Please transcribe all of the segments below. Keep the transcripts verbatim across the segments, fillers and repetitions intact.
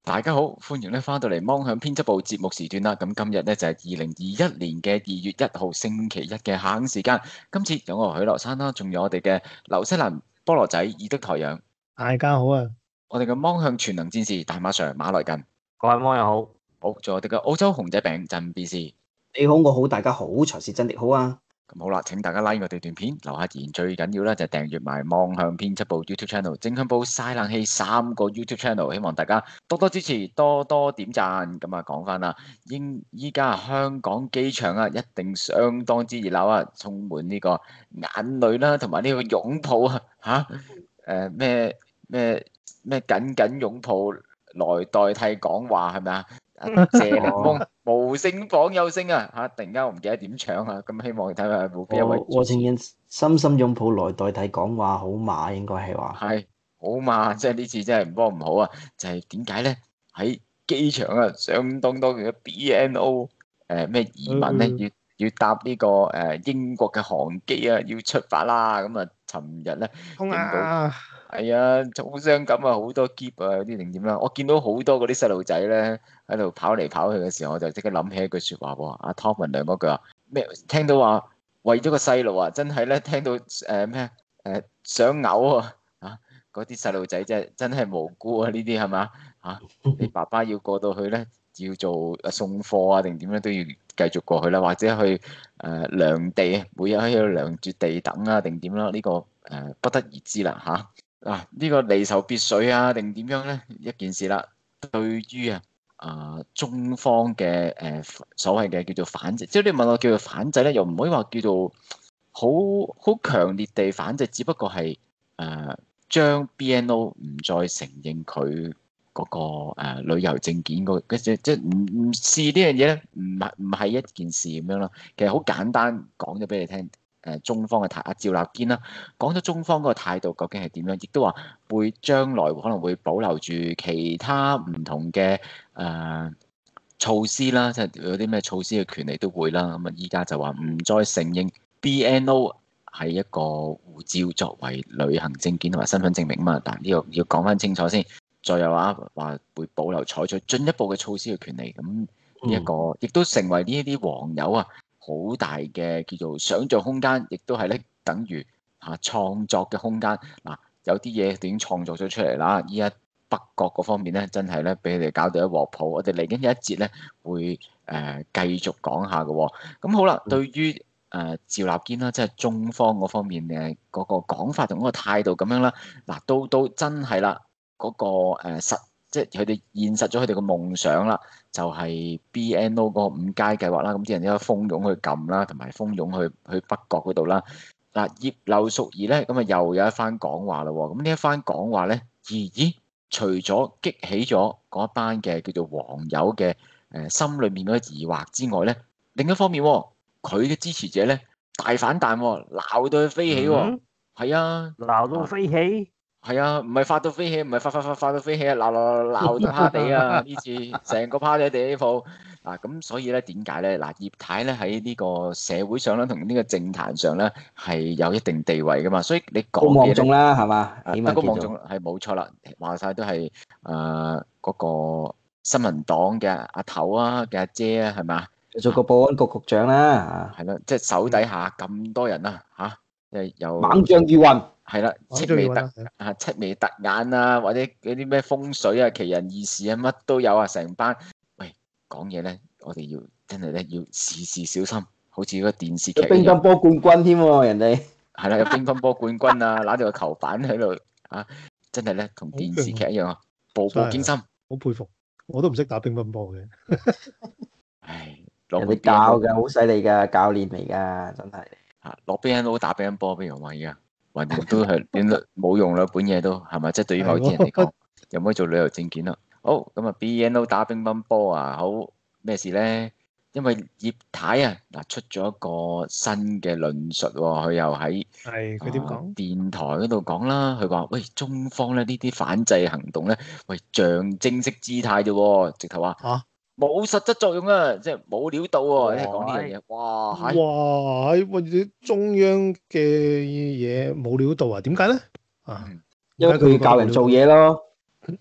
大家好，歡迎咧翻到嚟芒向編輯部節目時段啦。咁今日咧就係二零二一年嘅二月一號星期一嘅下午時間。今次有我許樂山啦，仲有我哋嘅紐西蘭菠蘿仔以德台陽， 大家好啊！ 我哋嘅芒向全能戰士大馬 Sir 馬來近， 各位網友好， 好，仲有我哋嘅澳洲熊仔餅鎮 B C。 你好，我好，大家好，才是真的好啊！ 咁好啦，請大家 like 我哋段片，留下言，最緊要咧就訂閱埋芒向編輯部 YouTube Channel、正向報曬冷氣三個 YouTube Channel，希望大家多多支持，多多點讚。咁啊，講翻啦，應依家香港機場啊，一定相當之熱鬧啊，充滿呢個眼淚啦，同埋呢個擁抱啊，嚇誒咩咩咩緊緊擁抱來代替講話係咪啊？謝檸檬無聲榜有聲啊！嚇，突然間我唔記得點唱啊！咁希望睇下冇邊一位我情願深深擁抱來代替講話好嘛，應該係話係好嘛，即係呢次真係唔幫唔好啊！就係點解咧？喺機場啊，相當多嘅 B N O 誒咩移民咧，要要搭呢個誒英國嘅航機啊，要出發啦！咁啊，尋日咧見到。係啊，好傷感啊，好多喼啊，有啲定點啦。我見到好多嗰啲細路仔咧喺度跑嚟跑去嘅時候，我就即刻諗起一句説話喎。阿湯文亮嗰句話咩？聽到話為咗個細路啊，真係咧聽到誒咩誒想嘔啊！嚇，嗰啲細路仔真係真係無辜啊！呢啲係嘛嚇？你爸爸要過到去咧，要做送貨啊定點咧都要繼續過去啦，或者去誒量地啊，每日喺度量住地等啊定點啦？呢個誒不得而知啦嚇。嗱，呢、啊這個離愁別緒啊，定點樣咧？一件事啦。對於啊啊中方嘅誒、呃、所謂嘅叫做反制，即係你問我叫做反制咧，又唔可以話叫做好好強烈地反制，只不過係誒、呃、將 B N O 唔再承認佢嗰、那個、呃、旅遊證件嗰個即即唔唔試呢樣嘢咧，唔係唔係一件事咁樣咯。其實好簡單講咗俾你聽。誒中方嘅態阿趙立堅啦，講咗中方嗰個態度究竟係點樣，亦都話會將來可能會保留住其他唔同嘅誒、呃、措施啦，即係有啲咩措施嘅權利都會啦。咁啊，依家就話唔再承認 B N O 係一個護照作為旅行證件同埋身份證明啊嘛。但呢個要講翻清楚先，再有話話會保留採取進一步嘅措施嘅權利。咁呢一個亦都成為呢一啲網友啊好大嘅叫做想像空間，亦都係咧等於嚇創作嘅空間。嗱，有啲嘢已經創作咗出嚟啦。依家北角嗰方面咧，真係咧俾佢哋搞到一鑊泡。我哋嚟緊有一節咧會誒、呃、繼續講下嘅、哦。咁好啦，對於誒、呃、趙立堅啦，即係中方嗰方面嘅嗰個講法同嗰個態度咁樣啦。嗱，到到真係啦，嗰、那個誒、呃、實。即係佢哋現實咗佢哋嘅夢想啦，就係、是、B N O 嗰個五階計劃啦。咁啲人應該蜂擁去撳啦，同埋蜂擁去去北角嗰度啦。嗱，葉劉淑儀咧，咁啊又有一番講話啦。咁呢一番講話咧，咦咦，除咗激起咗嗰班嘅叫做網友嘅誒心裏面嗰個疑惑之外咧，另一方面佢嘅支持者咧大反彈，鬧到佢飛起。係、嗯、啊， 鬧到飛起。 係啊，唔係發到飛起，唔係發發發發到飛起啊！鬧鬧鬧到趴地啊！呢次成個趴地地呢鋪嗱，咁所以咧點解咧？嗱，葉太咧喺呢個社會上咧，同呢個政壇上咧係有一定地位噶嘛，所以你講嘅望重啦，係嘛？ 得個望重係冇錯啦，話晒都係誒嗰個新聞黨嘅阿頭啊嘅阿姐啊，係嘛？ 做個保安局局長啦， 係啦，即係手底下咁多人啊，嚇，即係有猛將如雲。 係啦，七眉突啊，七眉突眼啊，或者嗰啲咩風水啊、奇人異事啊，乜都有啊，成班。喂，講嘢咧，我哋要真係咧要事事小心，好似嗰個電視劇。 乒乓波冠軍添喎，人哋係啦，有乒乓波冠軍啊，攞住個球板喺度啊，真係咧同電視劇一樣啊，步步驚心。 好佩服，我都唔識打乒乓波嘅。 唉， 人哋教嘅好犀利噶，教練嚟噶，真係。 啊，落 B N O 打乒乓波邊樣玩意啊？橫掂都係點都冇用啦，本嘢都係咪？即係對於某啲人嚟講，又唔可以做旅遊證件啦。好，咁啊 B N O 打乒乓波啊，好咩事咧？因為葉太啊嗱出咗一個新嘅論述，佢又喺係佢點講？ 電台嗰度講啦，佢話喂中方咧呢啲反制行動咧，喂象徵式姿態啫，直頭話嚇。冇實質作用啊，即係冇料到喎！你講呢樣嘢，哇！ 哇！喺喂中央嘅嘢冇料到啊？點解咧？啊， 因為佢要教人做嘢咯。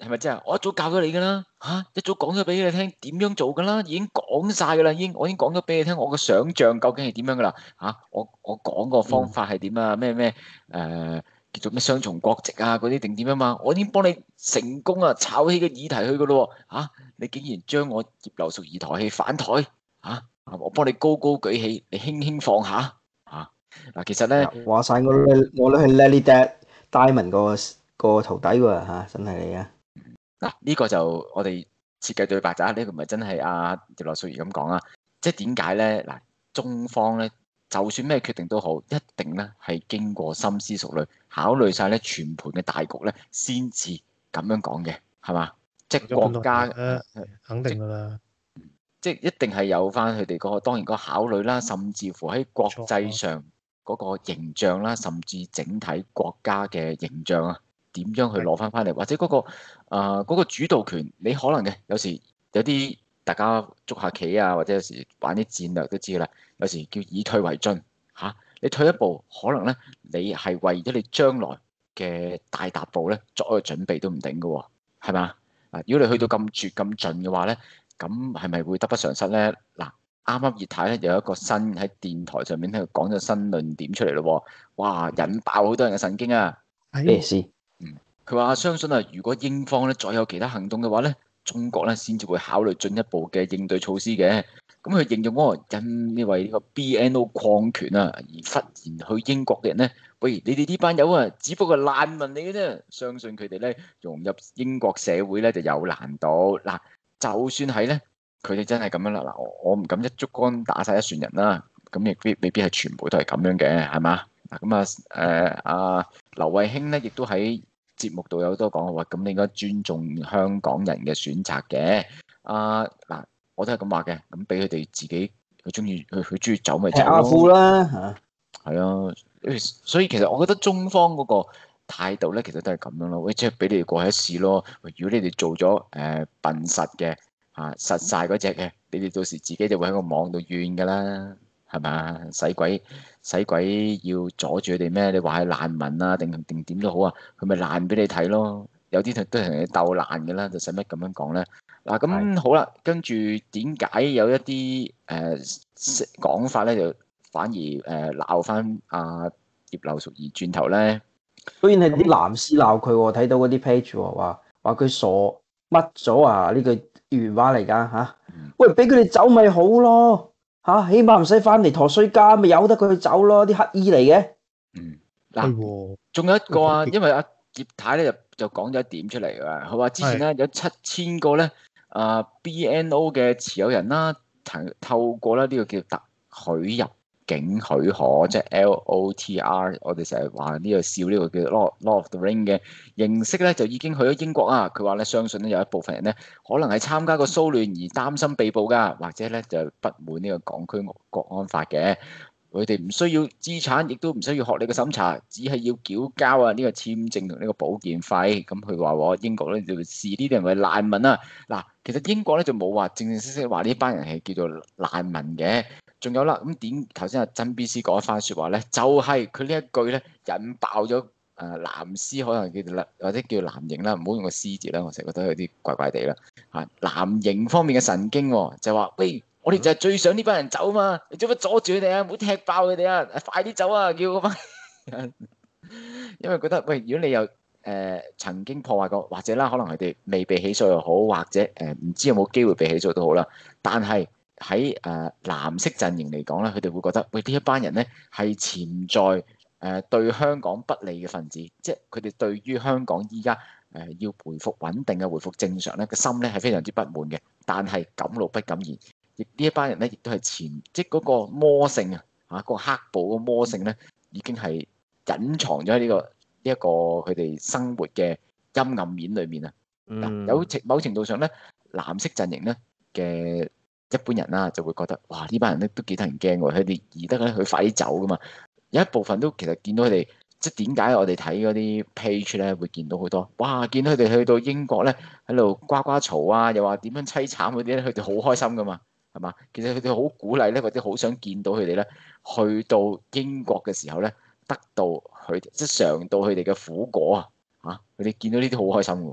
係咪真係？我一早教咗你㗎啦，嚇一早講咗俾你聽點樣做㗎啦，已經講晒㗎啦，已經我已經講咗俾你聽，我個想像究竟係點樣㗎啦，嚇我我講個方法係點啊？咩咩誒叫做咩雙重國籍啊嗰啲定點啊嘛，我已經幫你成功啊炒起個議題去㗎咯喎，嚇你竟然將我葉劉淑儀抬起反台嚇，我幫你高高舉起，你輕輕放下嚇嗱，其實咧。 話晒我都我都係 Lily Dad Diamond 個個徒弟喎嚇，真係你啊！ 嗱，呢個就我哋設計對白咋，呢個唔係真係阿葉劉淑儀咁講啊。即係點解咧？嗱，中方咧，就算咩決定都好，一定咧係經過深思熟慮，考慮晒咧全盤嘅大局咧，先至咁樣講嘅，係嘛？即係國家誒，肯定㗎啦。 即係一定係有翻佢哋嗰個當然嗰個考慮啦，甚至乎喺國際上嗰個形象啦，甚至整體國家嘅形象啊。點樣去攞翻翻嚟，或者嗰、嗰個誒嗰、呃嗰個主導權，你可能嘅有時有啲大家捉下棋啊，或者有時玩啲戰略都知啦。有時叫以退為進嚇、啊，你退一步，可能咧你係為咗你將來嘅大踏步咧作一個準備都唔定嘅喎，係嘛？啊，如果你去到咁絕咁盡嘅話咧，咁係咪會得不償失咧？嗱，啱啱葉太咧有一個新喺電台上面喺度講咗新論點出嚟咯，哇！引爆好多人嘅神經啊！ 咩事？ 嗯，佢話相信啊，如果英方咧再有其他行動嘅話咧，中國咧先至會考慮進一步嘅應對措施嘅。咁佢形容嗰個因為呢個 B N O 礦權啊而忽然去英國嘅人咧，喂，你哋呢班友啊，只不過難民嚟嘅啫，相信佢哋咧融入英國社會咧就有難度。嗱，就算係咧，佢哋真係咁樣啦。嗱，我我唔敢一竹竿打晒一船人啦，咁亦未未必係全部都係咁樣嘅，係嘛？嗱，咁啊誒阿劉慧卿咧，亦都喺節目度有多講話，咁你應該尊重香港人嘅選擇嘅。啊嗱，我都係咁話嘅，咁俾佢哋自己，佢中意，佢佢中意走咪走踢阿富咯。 啦嚇， 係啊，所以其實我覺得中方嗰個態度咧，其實都係咁樣咯。喂，即係俾你哋過去一試咯。如果你哋做咗誒、呃、笨實嘅嚇實晒嗰隻嘅，你哋到時自己就會喺個網度怨㗎啦。係嘛？使鬼使鬼要阻住佢哋咩？你話係難民啊，定定點都好啊，佢咪爛俾你睇咯。有啲都係同你鬥爛嘅啦，就使乜咁樣講咧？嗱，咁好啦，跟住點解有一啲誒講法咧，就反而誒鬧翻阿葉劉淑儀轉頭咧？ 居然係啲藍絲鬧佢喎，睇到嗰啲 page 喎，話話佢傻乜咗啊？呢句原話嚟㗎嚇。喂，俾佢哋走咪好咯。嚇、啊，起碼唔使翻嚟陀衰家，咪由得佢走咯，啲乞衣嚟嘅。 嗯，嗱，仲有一個啊，因為阿葉太咧就就講咗一點出嚟㗎，佢話之前咧有七千個咧啊 B N O 嘅持有人啦，透過咧呢個叫特許入境許可，即係 L O T R，我哋成日話呢個笑呢個叫 Law Law of the Ring 嘅形式咧，就已經去咗英國啊。佢話咧相信咧有一部分人咧可能係參加過騷亂而擔心被捕㗎，或者咧就不滿呢個港區國安法嘅。佢哋唔需要資產，亦都唔需要學歷嘅審查，只係要繳交啊呢個簽證同呢個保健費。咁佢話喎英國咧就視呢啲人為難民啊。嗱，其實英國咧就冇話正正式式話呢班人係叫做難民嘅。仲有啦，咁點頭先阿曾 B C 講一番説話咧，就係佢呢一句咧引爆咗誒藍絲，可能叫做或者叫藍營啦，唔好用個絲字啦，我成日覺得有啲怪怪地啦嚇。藍營方面嘅神經就話：喂，我哋就係最想呢班人走嘛，你做乜阻住佢哋啊？唔好踢爆佢哋啊！快啲走啊！叫嗰班人，因為覺得喂，如果你又誒、呃、曾經破壞過，或者啦，可能佢哋未被起訴又好，或者誒唔、呃、知有冇機會被起訴都好啦，但係。喺誒、呃、藍色陣營嚟講咧，佢哋會覺得喂呢一班人咧係潛在誒、呃、對香港不利嘅分子，即係佢哋對於香港依家誒要回復穩定嘅、回復正常咧個心咧係非常之不滿嘅。但係敢怒不敢言，亦呢一班人咧亦都係潛即係嗰個魔性啊嚇，個黑暴個魔性咧已經係隱藏咗喺呢個呢一、這個佢哋生活嘅陰暗面裏面啊。嗱、嗯，有程某程度上咧，藍色陣營咧嘅。一般人啦就會覺得哇呢班人咧都幾得人驚喎，佢哋而得咧佢快啲走噶嘛。有一部分都其實見到佢哋即係點解我哋睇嗰啲 page 咧會見到好多哇，見到佢哋去到英國咧喺度呱呱嘈啊，又話點樣凄慘嗰啲咧，佢哋好開心噶嘛，係嘛？其實佢哋好鼓勵咧，或者好想見到佢哋咧去到英國嘅時候咧，得到佢即係嘗到佢哋嘅苦果啊嚇！佢哋見到呢啲好開心喎。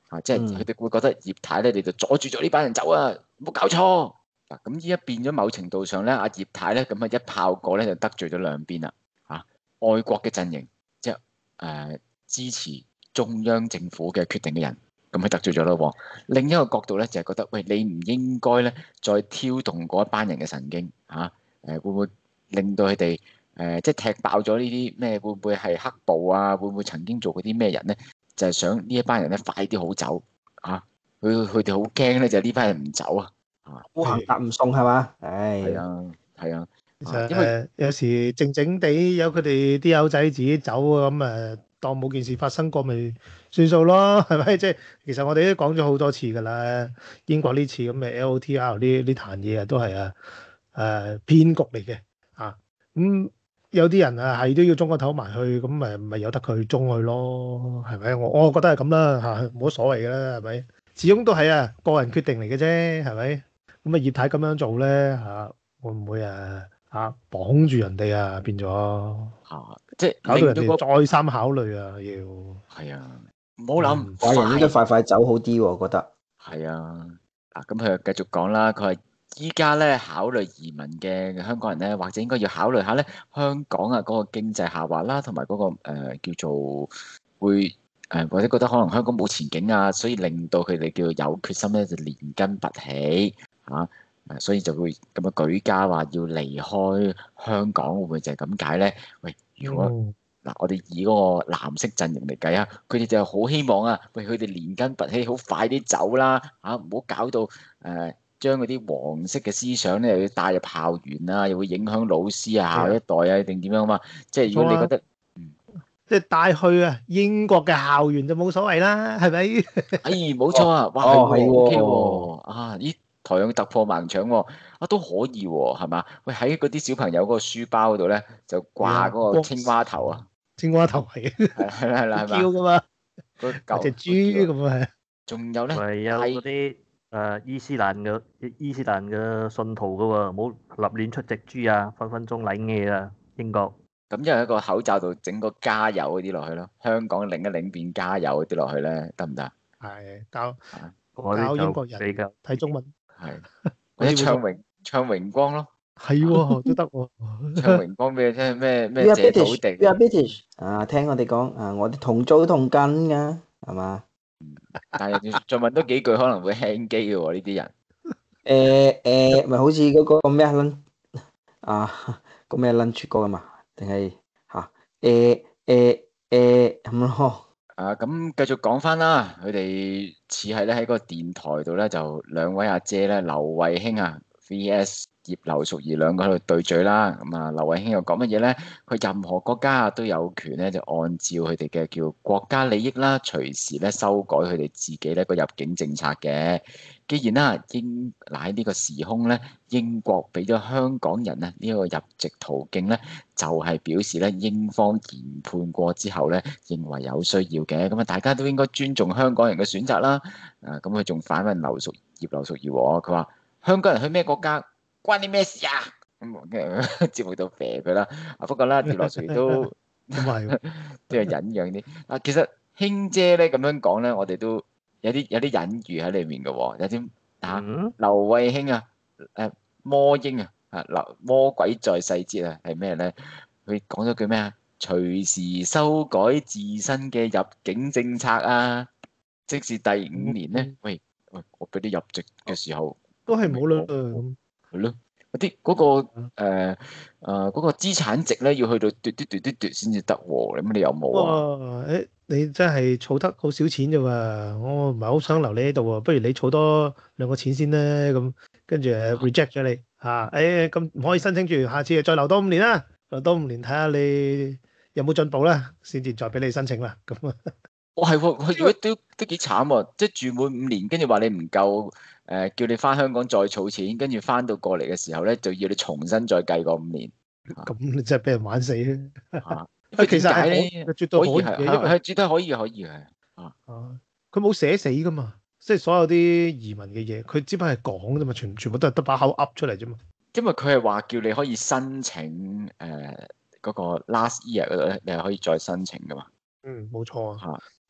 啊，即係嗯佢哋會覺得葉太咧，你就阻住咗呢班人走啊，冇搞錯。嗱，咁依家變咗某程度上咧，阿葉太咧咁啊一炮過咧就得罪咗兩邊啦。嚇、啊，愛國嘅陣營，即係誒、呃、支持中央政府嘅決定嘅人，咁佢得罪咗咯喎。另一個角度咧就係、是、覺得，喂，你唔應該咧再挑動嗰一班人嘅神經嚇，誒、啊呃、會唔會令到佢哋誒即係踢爆咗呢啲咩？會唔會係黑暴啊？會唔會曾經做過啲咩人咧？就係、是、想呢一班人咧快啲好走嚇，佢佢哋好驚咧，就係呢班人唔走啊。 烏行搭唔送係嘛？唉， 係啊，係啊， 其實因為誒有時靜靜地有佢哋啲友仔自己走啊，咁誒當冇件事發生過咪算數咯，係咪？即係其實我哋都講咗好多次㗎啦，英國呢次咁嘅 L O T R 呢呢壇嘢啊，都係啊誒騙局嚟嘅啊。咁有啲人啊係都要中個頭埋去，咁咪咪由得佢中去咯，係咪？我我覺得係咁啦嚇，冇乜所謂㗎啦，係咪？始終都係啊個人決定嚟嘅啫，係咪？咁啊葉太咁樣做咧嚇，會唔會啊嚇綁住人哋啊變咗嚇，即係搞到人令到哋再三考慮啊要？ 係啊，唔好諗嗯華人應該快， 快快走好啲喎，我覺得。 係啊，嗱咁佢又繼續講啦，佢話依家咧考慮移民嘅香港人咧，或者應該要考慮下咧香港啊嗰個經濟下滑啦，同埋嗰個誒、呃、叫做會誒、呃、或者覺得可能香港冇前景啊，所以令到佢哋叫做有決心咧就連根拔起嚇。啊誒，所以就會咁樣舉家話要離開香港，會唔會就係咁解咧？喂，如果嗯嗱，我哋以嗰個藍色陣營嚟計啊，佢哋就好希望啊，喂，佢哋連根拔起，好快啲走啦，嚇唔好搞到誒、呃、將嗰啲黃色嘅思想咧，又要帶入校園啊，又會影響老師啊、下一代啊，定點樣啊嘛？即係如果你覺得， 即係帶去啊英國嘅校園就冇所謂啦，係咪？ 哎，冇錯啊，哇， 哦係喎係喎 ，OK 喎，啊，咦，台樣突破盲腸喎，啊都可以喎，係嘛？喂，喺嗰啲小朋友嗰個書包嗰度咧，就掛嗰個青蛙頭啊， 青蛙頭係係係啦係啦，係嘛？ 叫噶嘛， 嗰或者嚿豬咁啊， 仲有咧， 喂，有嗰啲誒伊斯蘭嘅伊斯蘭嘅信徒噶喎，唔好立亂出隻豬啊，分分鐘領嘢啊，英國。 咁因為一個口罩度整個加油嗰啲落去咯，香港領一領變加油嗰啲落去咧，得唔得？ 係教嗰教英國人啲就比較睇中文， 係，或者唱榮唱榮光咯， 係喎都得喎。 唱榮光俾你聽咩咩 We are 謝土 British, 地 we are British。啊，聽我哋講啊，我哋同租同根噶，係嘛？ 但係再問多幾句可能會輕機嘅喎呢啲人。 誒誒，咪好似嗰個咩 lunch 啊，個咩 lunch 歌啊嘛？定係嚇誒誒誒咁咯？ 啊，咁繼續講翻啦，佢哋似係咧喺個電台度咧，就兩位阿姐咧，劉慧卿啊 V S 葉劉淑儀兩個喺度對嘴啦。咁啊，劉慧卿又講乜嘢咧？佢任何國家啊都有權咧，就按照佢哋嘅叫國家利益啦，隨時咧修改佢哋自己咧個入境政策嘅。既然啦，英嗱喺呢個時空咧，英國俾咗香港人啊呢一個入籍途徑咧，就係表示咧英方研判過之後咧，認為有需要嘅。咁啊，大家都應該尊重香港人嘅選擇啦。啊，咁佢仲反問劉淑葉劉淑儀喎，佢話香港人去咩國家關你咩事啊？咁嘅節目都肥佢啦。啊，不過咧葉劉淑儀都咁係都係忍讓啲。啊，其實卿姐咧咁樣講咧，我哋都有啲有啲隱喻喺裏面嘅喎，有啲啊嗯， 劉慧卿啊，誒魔英啊，啊劉魔鬼在細節啊，係咩咧？佢講咗句咩啊？隨時修改自身嘅入境政策啊！即是第五年咧，喂喂，我俾你入籍嘅時候都係冇啦咁。 係咯，嗰啲嗰個誒誒嗰個資產值咧，要去到嘟嘟嘟嘟嘟先至得喎。咁你有冇啊？ 哇！誒，你真係儲得好少錢啫喎，我唔係好想留你喺度喎，不如你儲多兩個錢先咧，咁跟住誒 reject 咗你嚇，誒咁唔可以申請住，下次再留多五年啦，留多五年睇下你有冇進步啦，先至再俾你申請啦，咁啊。 哦係喎，佢如果都都幾慘喎，即係住滿五年，跟住話你唔夠誒，叫你翻香港再儲錢，跟住翻到過嚟嘅時候咧，就要你重新再計個五年。 咁你真係俾人玩死啊！ 嚇， 啊， 因為其實點解咧？ 係可絕對可以可以嘅， 係因為係係絕對可以嘅，可以嘅。 啊，佢冇寫死噶嘛，即係所有啲移民嘅嘢，佢只不過係講啫嘛，全全部都係得把口噏出嚟啫嘛。 因為佢係話叫你可以申請誒嗰、呃嗰個 last year 嗰度咧，你係可以再申請噶嘛。 嗯，冇錯啊。 嚇，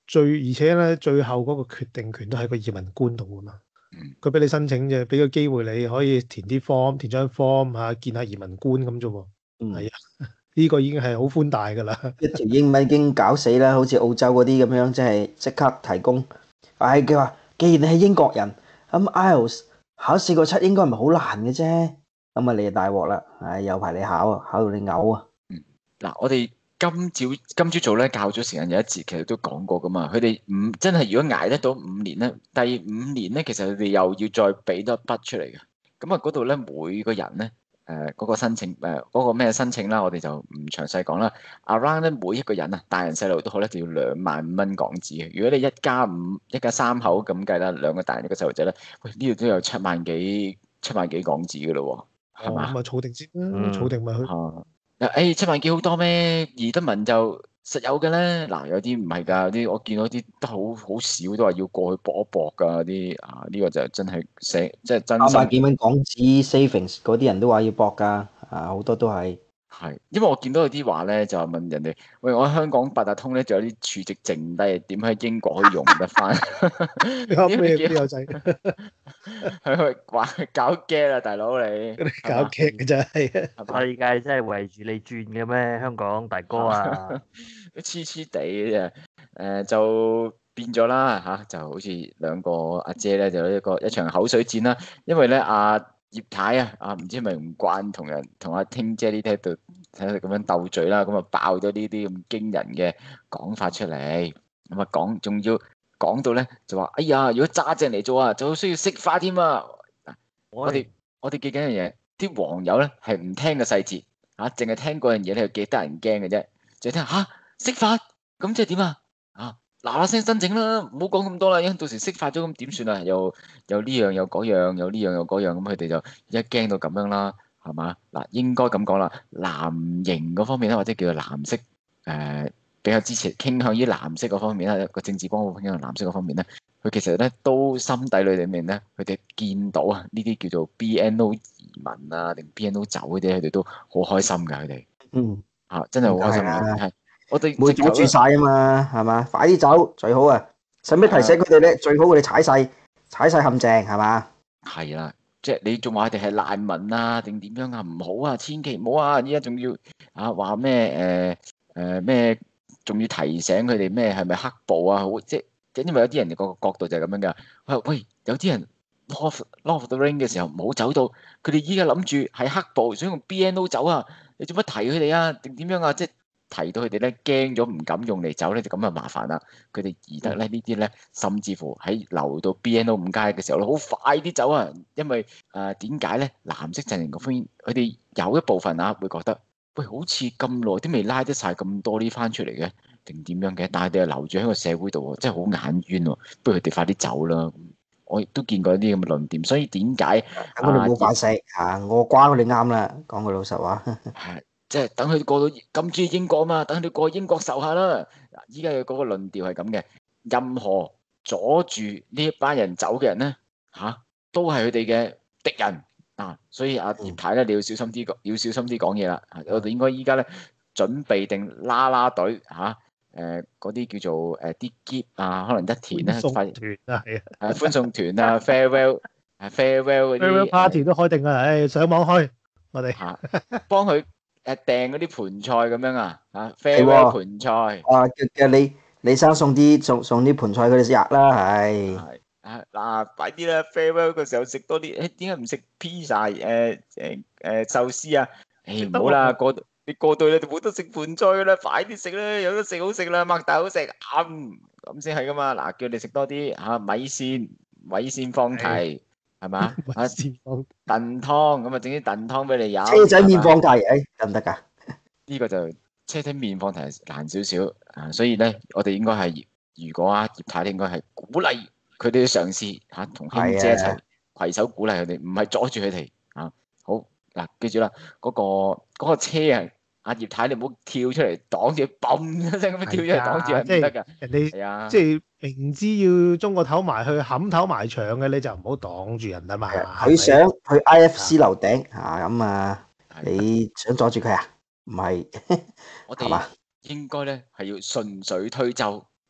最而且咧最後嗰個決定權都喺個移民官度啊嘛。 嗯佢俾你申請啫，俾個機會你可以填啲 form，填張 form 嚇，見下移民官咁啫喎。 嗯， 係啊，呢個已經係好寬大㗎啦。 一條英文已經搞死啦，好似澳洲嗰啲咁樣，即係即刻提供。唉，佢話既然你係英國人，咁 I E L T S 考四個七應該唔係好難嘅啫。咁啊，你就大鑊啦！唉，有排你考啊，考到你嘔啊！ 嗱，我哋今朝今朝早咧教咗時間有一節，其實都講過噶嘛。佢哋五真係如果捱得到五年咧，第五年咧，其實佢哋又要再俾多一筆出嚟嘅。咁啊，嗰度咧每個人咧，誒嗰個申請誒嗰個咩申請啦，我哋就唔詳細講啦。Around 咧每一個人啊，大人細路都好咧，就要兩萬五蚊港紙嘅。如果你一家五一家三口咁計啦，兩個大人一個細路仔咧，喂呢度都有七萬幾七萬幾港紙嘅咯喎，係嘛？ 咁啊，儲定先啦， 嗯儲定咪去。 啊！誒七萬幾好多咩？宜得文就實有嘅咧。嗱，有啲唔係㗎，有啲我見到啲都好好少，都話要過去搏一搏㗎啲啊！呢、這個就真係寫即係真心三百幾蚊港紙 savings 嗰啲人都話要搏㗎，啊好多都係。 係，因為我見到有啲話咧，就係問人哋：喂，我喺香港八達通咧，仲有啲儲值剩低，點喺英國可以用得翻？ 搞咩邊有仔？ 係去玩搞 game 啊，大佬你搞劇嘅真係。 世界真係圍住你轉嘅咩？香港大哥啊！ 黐黐地嘅啫，誒就變咗啦嚇，就好似兩個阿姐咧，就一個一場口水戰啦。因為咧，阿葉太啊，啊唔知係咪唔慣同人同阿聽姐呢啲喺度喺度咁樣鬥嘴啦，咁啊爆咗呢啲咁驚人嘅講法出嚟，咁啊講仲要講到咧就話，哎呀，如果揸正嚟做啊，就需要識花添啊！我哋我哋記緊一樣嘢，啲網友咧係唔聽個細節嚇，淨係聽嗰樣嘢咧，幾得人驚嘅啫，就聽嚇。釋法咁即係點啊？啊嗱嗱聲申請啦，唔好講咁多啦，因為到時釋法咗咁點算啊？又又呢樣又嗰樣，又呢樣又嗰樣，咁佢哋就一驚到咁樣啦，係嘛？嗱，應該咁講啦，藍營嗰方面咧，或者叫做藍色誒、呃、比較支持傾向於藍色嗰方面咧，個政治光譜傾向藍色嗰方面咧，佢其實咧都心底裏裡面咧，佢哋見到啊呢啲叫做 B N O 移民啊定 B N O 走嗰啲，佢哋都好開心㗎，佢哋嗯啊真係好開心係啊係。我哋唔會阻住晒啊嘛，係嘛？快啲走最好啊！使唔使提醒佢哋咧？最好佢哋踩晒踩晒陷阱係嘛？ 係啦，即係你仲話佢哋係難民啊，定點樣啊？唔好啊，千祈唔好啊！依家仲要啊話咩誒誒咩？仲、呃呃、要提醒佢哋咩？係咪黑暴啊？好即係因為有啲人個角度就係咁樣㗎。喂喂，有啲人 Lord Lord of the Ring 嘅時候冇走到，佢哋依家諗住係黑暴，想用 B N O 走啊！你做乜提佢哋啊？定點樣啊？即係。提到佢哋咧驚咗唔敢用嚟走咧，就咁就麻煩啦。佢哋而得咧呢啲咧，甚至乎喺留到 B N O 五加一嘅時候咧，好快啲走啊！因為誒點解咧？藍色陣營嗰方面，佢哋有一部分啊會覺得，喂，好似咁耐都未拉得晒咁多啲翻出嚟嘅，定點樣嘅？但係佢哋又留住喺個社會度喎，真係好眼冤喎！不如佢哋快啲走啦！我亦都見過啲咁嘅論點，所以點解我哋冇飯食啊？我瓜我哋啱啦，講句老實話。 係。即係等佢過到咁中意英國嘛，等佢哋過英國受下啦。嗱，依家嘅嗰個論調係咁嘅，任何阻住呢一班人走嘅人咧，嚇、啊、都係佢哋嘅敵人啊！所以阿葉太咧，你要小心啲，要小心啲講嘢啦。我哋應該依家咧準備定啦啦隊嚇，誒嗰啲叫做誒啲 gift 啊，可能一田咧歡送快團啊，係啊， 誒歡送團啊 farewell 誒 farewell 嗰啲 farewell party 都開定啦，誒上網開，我哋嚇幫佢。誒訂嗰啲盤菜咁樣啊，嚇 farewell 盤菜， 啊叫叫你李生送啲送送啲盤菜佢哋食啦，係係啊嗱，快啲啦 farewell 嘅時候食多啲，誒點解唔食 pizza 誒誒誒壽司啊？誒唔好啦，過你過到你就冇得食盤菜噶啦，快啲食啦，有得食好食啦，擘大好食，啱咁先係噶嘛。嗱，叫你食多啲嚇米線，米線放題。係嘛？啊，燉湯咁啊，整啲燉湯俾你飲。 車仔麵放題，誒得唔得㗎？ 呢個就車仔麵放題難少少啊，所以咧，我哋應該係如果啊葉太應該係鼓勵佢哋去嘗試嚇，同兄姐一齊攜手鼓勵佢哋，唔係阻住佢哋啊。好嗱，記住啦，嗰個嗰個車啊，阿葉太你唔好跳出嚟擋住，嘣一聲咁樣跳出嚟擋住係唔得㗎。 人哋係啊， 即係明知要中個頭埋去冚頭埋牆嘅，你就唔好擋住人啊嘛。 佢想去 I F C 樓頂嚇咁啊，你想阻住佢啊？唔係， 我哋應該咧係要順水推舟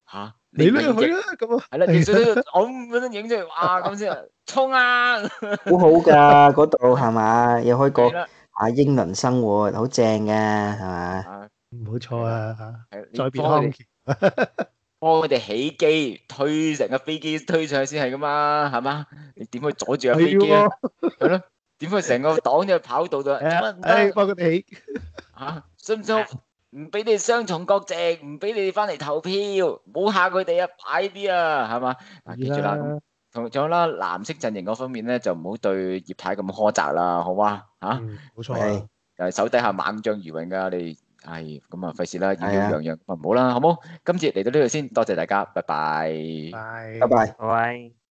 嚇， 你唔係影隻咧去啦，咁啊， 係啦，影相都我咁樣影出嚟，哇咁先衝啊！ 好好㗎，嗰度係嘛？又可以過係啦， 啊英倫生活，好正嘅係嘛？ 啊冇錯啊嚇， 係你再別幫佢哋康橋， 幫佢哋起機，推成個飛機推上去先係噶嘛，係嘛？你點去阻住架飛係機啊？ 喎， 係咯，點去成個擋咗去跑道度啊？做乜唔誒， 得幫佢哋起， 嚇？信唔信？唔俾你哋雙重國籍，唔俾你哋翻嚟投票，冇嚇佢哋啊！快啲啊，係嘛？嗱，記住啦，咁啦， 同仲有啦，藍色陣營嗰方面咧，就唔好對葉太咁苛責啦，好嘛？嚇， 嗯，冇錯係啊， 誒手底下猛將如雲噶，你係咁啊，費事啦，擾係啊擾攘攘，咁啊唔好啦，好冇？今次嚟到呢度先，多謝大家，拜拜。 拜拜。拜。 拜拜。